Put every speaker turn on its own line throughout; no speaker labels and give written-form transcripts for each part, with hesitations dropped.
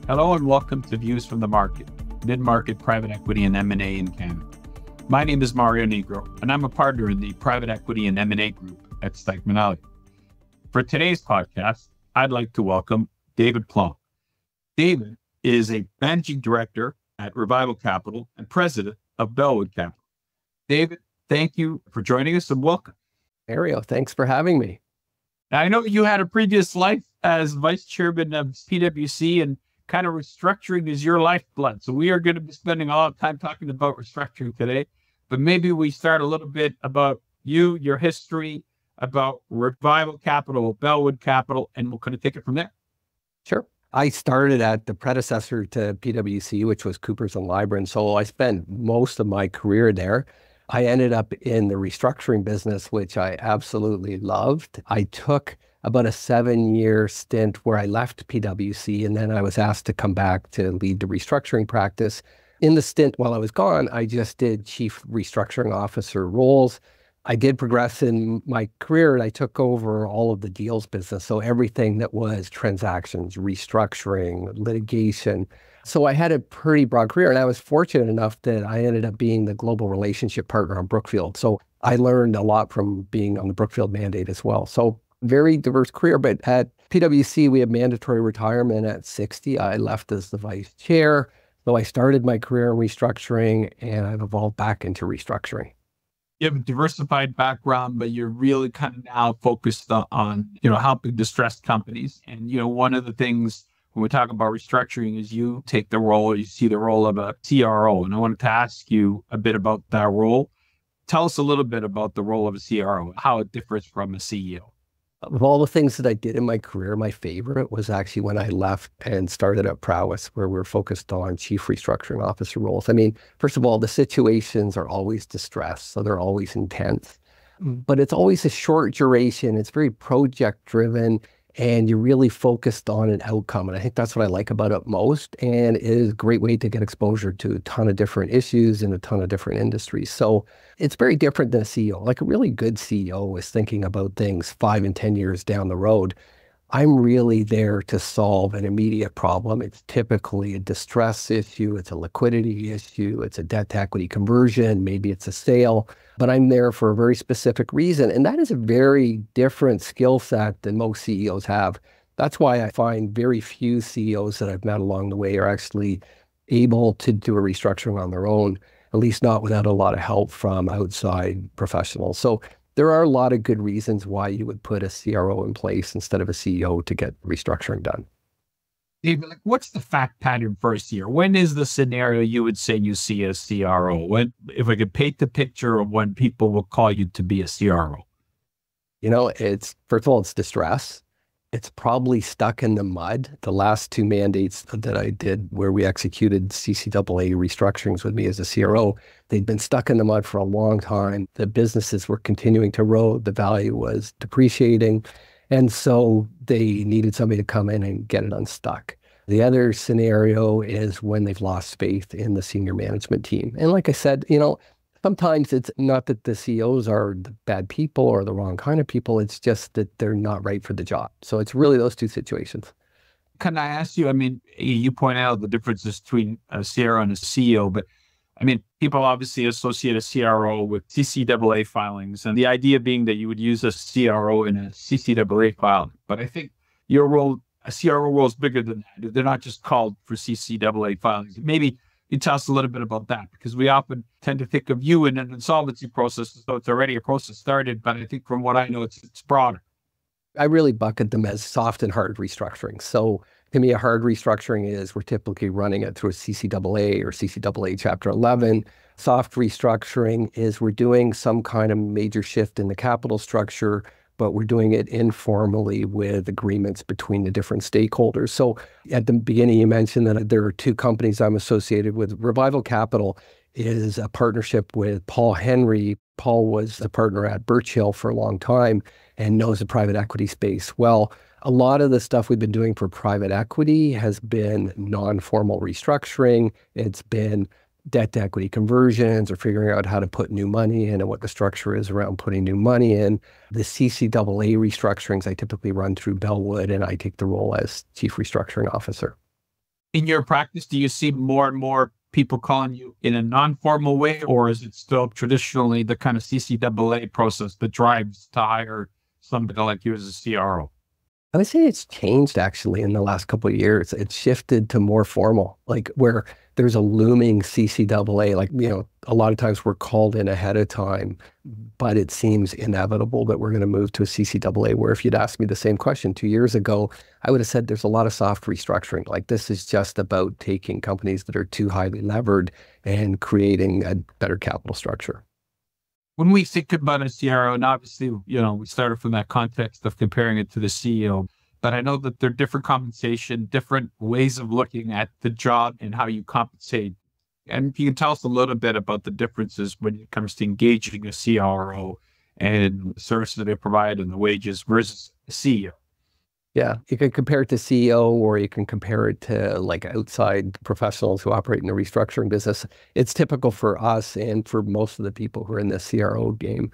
Hello and welcome to Views from the Market, mid-market private equity and M&A in Canada. My name is Mario Nigro, and I'm a partner in the private equity and M&A group at Stikeman, Elliott. For today's podcast, I'd like to welcome David Planques. David is a managing director at Revival Capital and president of Bellwood Capital. David, thank you for joining us and welcome.
Mario, thanks for having me.
Now, I know you had a previous life as vice chairman of PwC, and kind of restructuring is your lifeblood. So we are going to be spending a lot of time talking about restructuring today, but maybe we start a little bit about you, your history, about Revival Capital, Bellwood Capital, and we'll kind of take it from there.
Sure. I started at the predecessor to PwC, which was Coopers & Lybrand. So I spent most of my career there. I ended up in the restructuring business, which I absolutely loved. I took about a 7-year stint where I left PwC, and then I was asked to come back to lead the restructuring practice. In the stint while I was gone, I just did chief restructuring officer roles. I did progress in my career, and I took over all of the deals business. So everything that was transactions, restructuring, litigation. So I had a pretty broad career, and I was fortunate enough that I ended up being the global relationship partner on Brookfield. So I learned a lot from being on the Brookfield mandate as well. So very diverse career, but at PwC, we have mandatory retirement at 60. I left as the vice chair. So I started my career in restructuring, and I've evolved back into restructuring.
You have a diversified background, but you're really kind of now focused on, helping distressed companies. And, one of the things when we talk about restructuring is you see the role of a CRO. And I wanted to ask you a bit about that role. Tell us a little bit about the role of a CRO, how it differs from a CEO.
Of all the things that I did in my career, my favorite was actually when I left and started at Prowess, where we're focused on chief restructuring officer roles. I mean, first of all, the situations are always distressed, so they're always intense, but it's always a short duration. It's very project driven, and you're really focused on an outcome. And I think that's what I like about it most. And it is a great way to get exposure to a ton of different issues in a ton of different industries. So it's very different than a CEO. Like a really good CEO is thinking about things 5 and 10 years down the road. I'm really there to solve an immediate problem. It's typically a distress issue. It's a liquidity issue. It's a debt to equity conversion. Maybe it's a sale, but I'm there for a very specific reason. And that is a very different skill set than most CEOs have. That's why I find very few CEOs that I've met along the way are actually able to do a restructuring on their own, at least not without a lot of help from outside professionals. So there are a lot of good reasons why you would put a CRO in place instead of a CEO to get restructuring done.
David, what's the fact pattern for a CEO? When is the scenario you would say you see a CRO? If I could paint the picture of when people will call you to be a CRO?
It's, first of all, it's distress. It's probably stuck in the mud. The last 2 mandates that I did where we executed CCAA restructurings with me as a CRO, they'd been stuck in the mud for a long time. The businesses were continuing to erode. The value was depreciating. And so they needed somebody to come in and get it unstuck. The other scenario is when they've lost faith in the senior management team. And like I said, sometimes it's not that the CEOs are the bad people or the wrong kind of people. It's just that they're not right for the job. So it's really those 2 situations.
Can I ask you, you point out the differences between a CRO and a CEO, but people obviously associate a CRO with CCAA filings, and the idea being that you would use a CRO in a CCAA filing. But I think your role, a CRO role, is bigger than that. They're not just called for CCAA filings. Maybe you tell us a little bit about that, because we often tend to think of you in an insolvency process, so it's already a process started. But I think from what I know, it's broader.
I really bucket them as soft and hard restructuring. So to me, a hard restructuring is we're typically running it through a CCAA or CCAA Chapter 11. Soft restructuring is we're doing some kind of major shift in the capital structure, but we're doing it informally with agreements between the different stakeholders. So at the beginning, you mentioned that there are 2 companies I'm associated with. Revival Capital is a partnership with Paul Henry. Paul was a partner at Birch Hill for a long time and knows the private equity space well. A lot of the stuff we've been doing for private equity has been non-formal restructuring. It's been debt to equity conversions or figuring out how to put new money in and what the structure is around putting new money in. The CCAA restructurings I typically run through Bellwood, and I take the role as chief restructuring officer.
In your practice, do you see more and more people calling you in a non-formal way, or is it still traditionally the kind of CCAA process that drives to hire somebody like you as a CRO?
I would say it's changed actually in the last couple of years. It's shifted to more formal, like where there's a looming CCAA, like, a lot of times we're called in ahead of time, but it seems inevitable that we're going to move to a CCAA, where if you'd asked me the same question 2 years ago, I would have said there's a lot of soft restructuring. Like, this is just about taking companies that are too highly levered and creating a better capital structure.
When we think about a CRO, and obviously, we started from that context of comparing it to the CEO, but I know that there are different compensation, different ways of looking at the job and how you compensate. And if you can tell us a little bit about the differences when it comes to engaging a CRO and the services that they provide and the wages versus a CEO.
Yeah, you can compare it to CEO, or you can compare it to like outside professionals who operate in the restructuring business. It's typical for us and for most of the people who are in the CRO game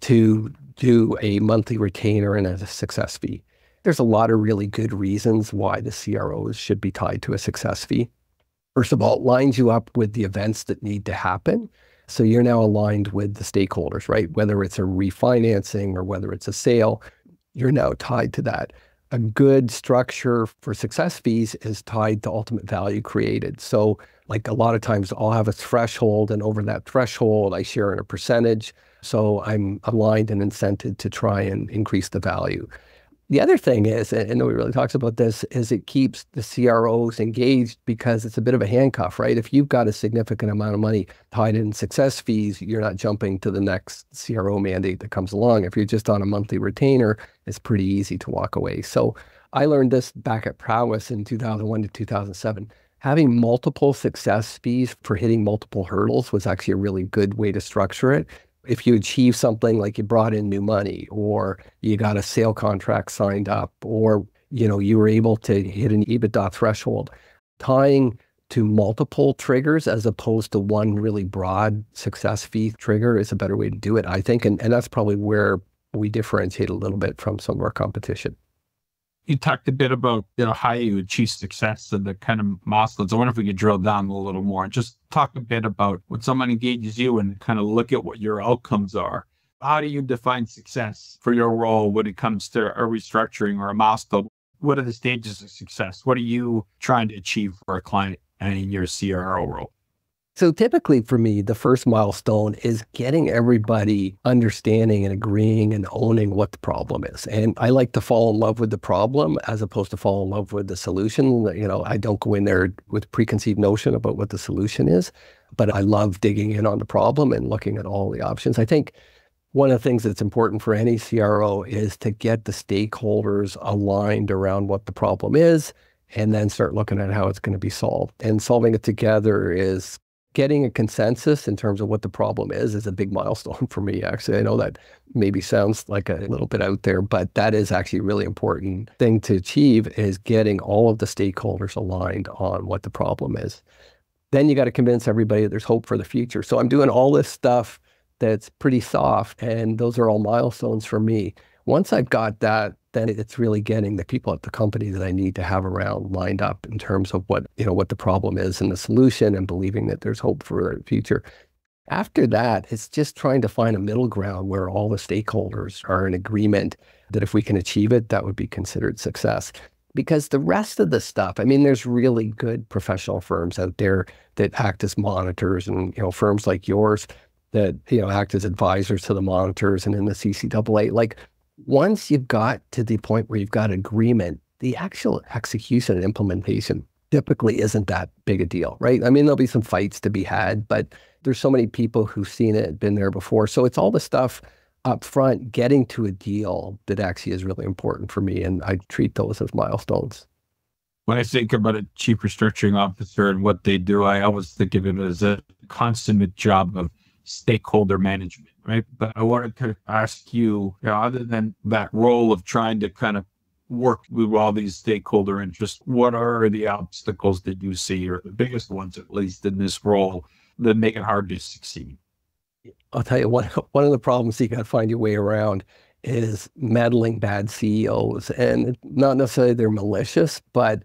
to do a monthly retainer and a success fee. There's a lot of really good reasons why the CROs should be tied to a success fee. First of all, it lines you up with the events that need to happen. So you're now aligned with the stakeholders, right? Whether it's a refinancing or whether it's a sale, you're now tied to that. A good structure for success fees is tied to ultimate value created. So like a lot of times I'll have a threshold, and over that threshold, I share in a percentage. So I'm aligned and incented to try and increase the value. The other thing is, and nobody really talks about this, is it keeps the CROs engaged because it's a bit of a handcuff, right? If you've got a significant amount of money tied in success fees, you're not jumping to the next CRO mandate that comes along. If you're just on a monthly retainer, it's pretty easy to walk away. So I learned this back at Prowess in 2001 to 2007. Having multiple success fees for hitting multiple hurdles was actually a really good way to structure it. If you achieve something like you brought in new money, or you got a sale contract signed up, or you were able to hit an EBITDA threshold, tying to multiple triggers as opposed to one really broad success fee trigger is a better way to do it, I think. And that's probably where we differentiate a little bit from some of our competition.
You talked a bit about, how you achieve success and the kind of milestones. I wonder if we could drill down a little more and just talk a bit about when someone engages you and kind of look at what your outcomes are. How do you define success for your role when it comes to a restructuring or a milestone? What are the stages of success? What are you trying to achieve for a client in your CRO role?
So typically for me, the first milestone is getting everybody understanding and agreeing and owning what the problem is. And I like to fall in love with the problem as opposed to fall in love with the solution. I don't go in there with preconceived notion about what the solution is, but I love digging in on the problem and looking at all the options. I think one of the things that's important for any CRO is to get the stakeholders aligned around what the problem is, and then start looking at how it's going to be solved. And solving it together is getting a consensus in terms of what the problem is a big milestone for me, actually. I know that maybe sounds like a little bit out there, but that is actually a really important thing to achieve, is getting all of the stakeholders aligned on what the problem is. Then you got to convince everybody that there's hope for the future. So I'm doing all this stuff that's pretty soft, and those are all milestones for me. Once I've got that, then it's really getting the people at the company that I need to have around lined up in terms of what the problem is and the solution, and believing that there's hope for the future. After that, it's just trying to find a middle ground where all the stakeholders are in agreement that if we can achieve it, that would be considered success. Because the rest of the stuff, there's really good professional firms out there that act as monitors, and firms like yours that act as advisors to the monitors and in the CCAA. Like, once you've got to the point where you've got agreement, the actual execution and implementation typically isn't that big a deal, right? There'll be some fights to be had, but there's so many people who've seen it, been there before. So it's all the stuff up front, getting to a deal, that actually is really important for me. And I treat those as milestones.
When I think about a chief restructuring officer and what they do, I always think of it as a consummate job of stakeholder management, right? But I wanted to ask you, other than that role of trying to kind of work with all these stakeholder interests, what are the obstacles that you see, or the biggest ones, at least in this role, that make it hard to succeed?
I'll tell you, one of the problems you got to find your way around is meddling bad CEOs. And not necessarily they're malicious, but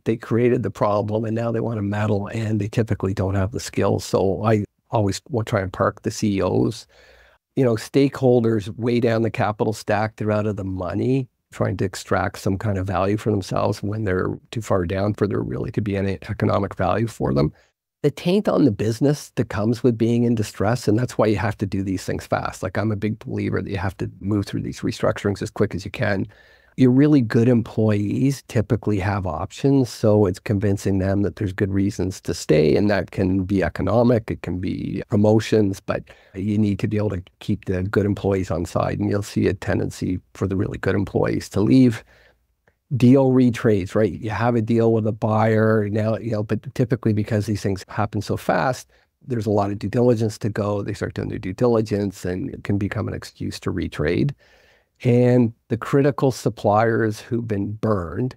They created the problem and now they want to meddle, and they typically don't have the skills. So I always will try and park the CEOs. Stakeholders way down the capital stack, they're out of the money, trying to extract some kind of value for themselves when they're too far down for there really to be any economic value for them. The taint on the business that comes with being in distress, and that's why you have to do these things fast. Like, I'm a big believer that you have to move through these restructurings as quick as you can. Your really good employees typically have options, so it's convincing them that there's good reasons to stay, and that can be economic, it can be promotions, but you need to be able to keep the good employees on side, and you'll see a tendency for the really good employees to leave. Deal retrades, right? You have a deal with a buyer now, but typically because these things happen so fast, there's a lot of due diligence to go. They start doing their due diligence, and it can become an excuse to retrade. And the critical suppliers who've been burned,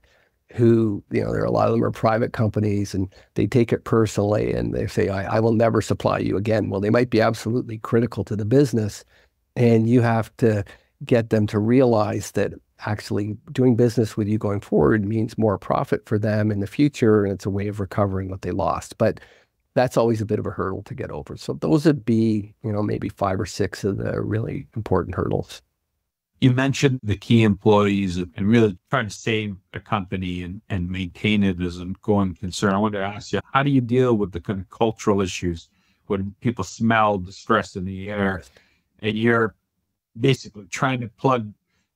there are a lot of them are private companies, and they take it personally and they say, I will never supply you again. Well, they might be absolutely critical to the business, and you have to get them to realize that actually doing business with you going forward means more profit for them in the future, and it's a way of recovering what they lost. But that's always a bit of a hurdle to get over. So those would be, maybe 5 or 6 of the really important hurdles.
You mentioned the key employees and really trying to save a company and maintain it as a going concern. I wanted to ask you, how do you deal with the kind of cultural issues when people smell the stress in the air and you're basically trying to plug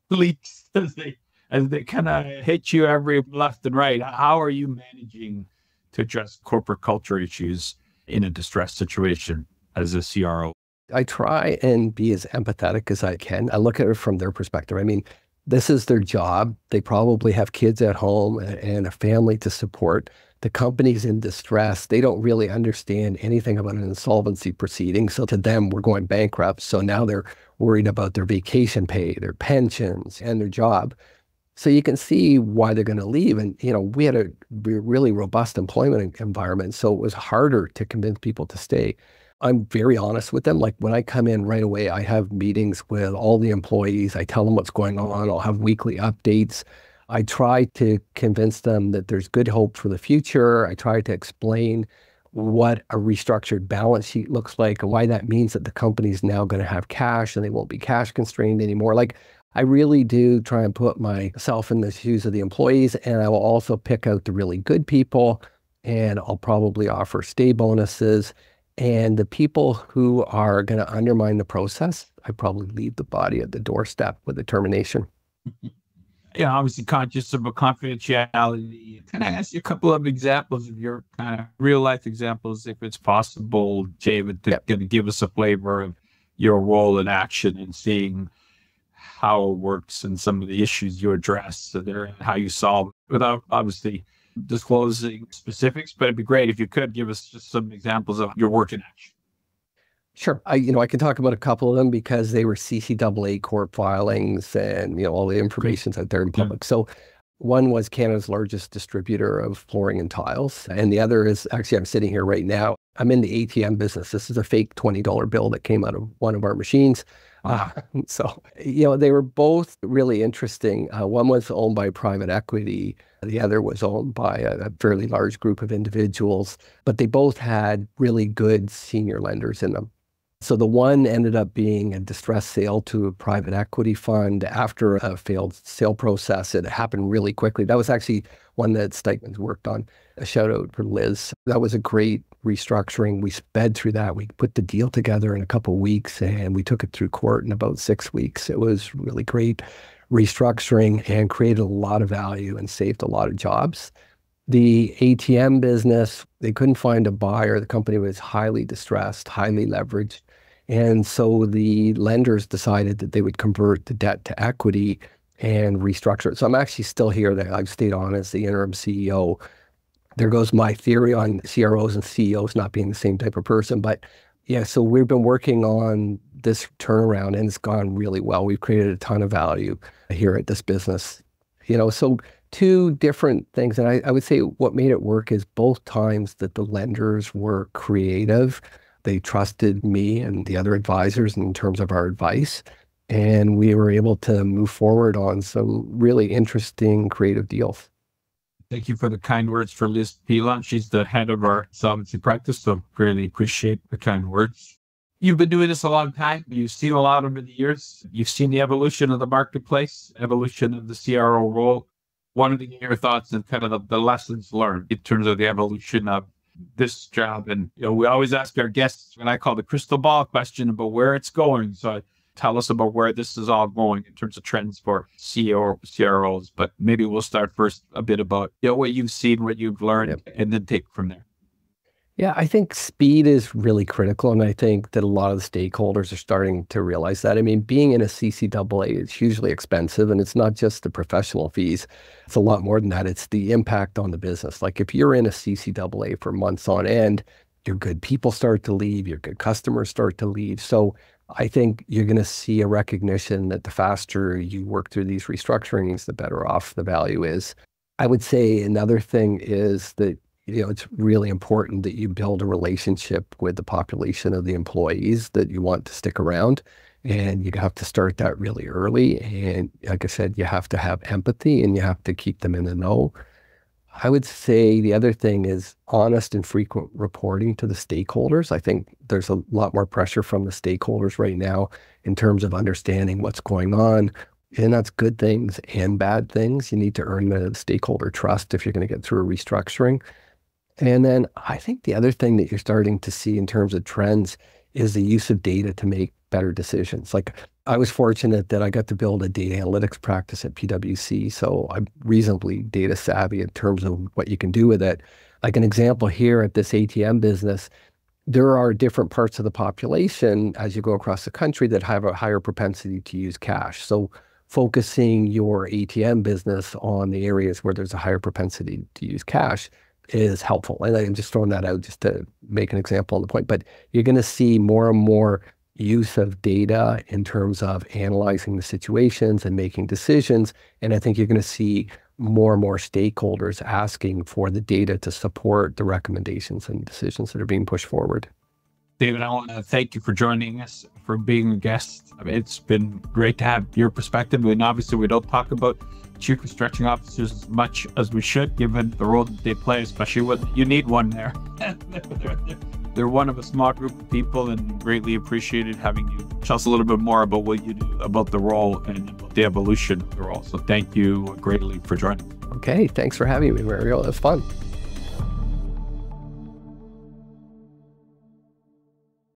leaks as they kind of hit you every left and right? How are you managing to address corporate culture issues in a distressed situation as a CRO?
I try and be as empathetic as I can. I look at it from their perspective. I mean, this is their job. They probably have kids at home and a family to support. The company's in distress. They don't really understand anything about an insolvency proceeding. So to them, we're going bankrupt. So now they're worried about their vacation pay, their pensions, and their job. So you can see why they're going to leave. And, we had a really robust employment environment, so it was harder to convince people to stay. I'm very honest with them. Like, when I come in right away, I have meetings with all the employees. I tell them what's going on. I'll have weekly updates. I try to convince them that there's good hope for the future. I try to explain what a restructured balance sheet looks like and why that means that the company's now going to have cash and they won't be cash constrained anymore. Like, I really do try and put myself in the shoes of the employees, and I will also pick out the really good people, and I'll probably offer stay bonuses. And the people who are going to undermine the process, I probably leave the body at the doorstep with a termination.
Yeah, obviously conscious of a confidentiality. Can I ask you a couple of examples of your kind of real life examples, if it's possible, David, to kind of give us a flavor of your role in action and seeing how it works and some of the issues you address there and how you solve without obviously disclosing specifics, but it'd be great if you could give us just some examples of your work in action.
Sure. I can talk about a couple of them because they were CCAA court filings, and, all the information's out there in public. So one was Canada's largest distributor of flooring and tiles. And the other is, actually, I'm sitting here right now. I'm in the ATM business. This is a fake $20 bill that came out of one of our machines. So, they were both really interesting. One was owned by private equity. The other was owned by a fairly large group of individuals, but they both had really good senior lenders in them. So the one ended up being a distressed sale to a private equity fund after a failed sale process. It happened really quickly. That was actually one that Stikeman's worked on. A shout out for Liz. That was a great restructuring. We sped through that. We put the deal together in a couple of weeks, and we took it through court in about 6 weeks. It was really great restructuring and created a lot of value and saved a lot of jobs. The ATM business, they couldn't find a buyer. The company was highly distressed, highly leveraged. And so the lenders decided that they would convert the debt to equity and restructure it. So I'm actually still here. I've stayed on as the interim CEO. There goes my theory on CROs and CEOs not being the same type of person. But yeah, so we've been working on this turnaround, and it's gone really well. We've created a ton of value here at this business. So two different things. And I would say what made it work is both times that the lenders were creative. They trusted me and the other advisors in terms of our advice. And we were able to move forward on some really interesting creative deals.
Thank you for the kind words for Liz Pilon. She's the head of our solvency practice, so really appreciate the kind words. You've been doing this a long time. You've seen a lot over the years. You've seen the evolution of the marketplace, evolution of the CRO role. Wanted to get your thoughts and kind of the lessons learned in terms of the evolution of this job. And we always ask our guests what I call the crystal ball question about where it's going. So tell us about where this is all going in terms of trends for CROs. But maybe we'll start first a bit about what you've seen, what you've learned, and then take from there.
Yeah, I think speed is really critical, and I think that a lot of the stakeholders are starting to realize that. I mean, being in a CCAA is hugely expensive, and it's not just the professional fees. It's a lot more than that. It's the impact on the business. Like if you're in a CCAA for months on end, your good people start to leave, your good customers start to leave. So I think you're going to see a recognition that the faster you work through these restructurings, the better off the value is. I would say another thing is that it's really important that you build a relationship with the population of the employees that you want to stick around. And you have to start that really early. And like I said, you have to have empathy and you have to keep them in the know. I would say the other thing is honest and frequent reporting to the stakeholders. I think there's a lot more pressure from the stakeholders right now in terms of understanding what's going on. And that's good things and bad things. You need to earn the stakeholder trust if you're going to get through a restructuring. And then I think the other thing that you're starting to see in terms of trends is the use of data to make better decisions. Like I was fortunate that I got to build a data analytics practice at PwC, so I'm reasonably data savvy in terms of what you can do with it. Like an example here at this ATM business, there are different parts of the population as you go across the country that have a higher propensity to use cash. So focusing your ATM business on the areas where there's a higher propensity to use cash is helpful. And I'm just throwing that out just to make an example on the point. But you're going to see more and more use of data in terms of analyzing the situations and making decisions. And I think you're going to see more and more stakeholders asking for the data to support the recommendations and decisions that are being pushed forward.
David, I want to thank you for joining us, for being a guest. I mean, it's been great to have your perspective. And obviously, we don't talk about chief restructuring officers as much as we should, given the role that they play, especially when you need one there. They're one of a small group of people, and greatly appreciated having you tell us a little bit more about what you do, about the role and about the evolution of the role. So thank you greatly for joining.
Okay, thanks for having me, Mario. It was fun.